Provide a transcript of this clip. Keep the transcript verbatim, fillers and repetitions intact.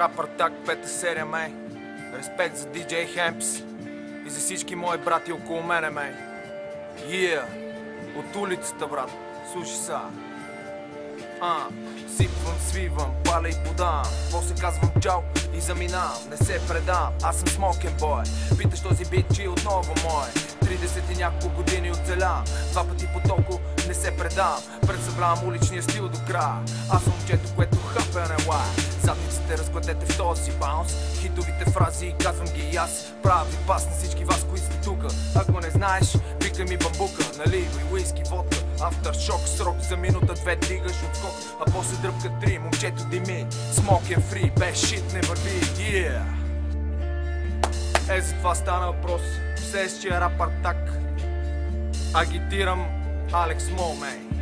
Рапър так, пета серия, мей. Респект за диджей Хемпс и за всички мои брати около мене, мей. Yeah, от улицата, брат, слушай са. А, сипвам, свивам, паля и подавам. После казвам чао и заминавам. Не се предам, аз съм смокен бой. Питаш този бит, че отново мой. тридесет и няколко години оцелявам. Два пъти по толкова не се предам. Представлявам уличния стил до края. Аз съм момчето, което хапе не лая. Задниците разгладете в този баунс. Хитовите фрази казвам ги и аз. Правя ви пас на всички вас, които сте тука. Ако не знаеш, викай ми бамбука. Наливай уиски, водка, афтершок, срок за минута две дигаш отскок. А после дръпка три, момчето дими. Smoking free, без шит не върви, yeah. Е, за това стана въпрос. Все с че е рапър так. Агитирам Алекс Мо, мей.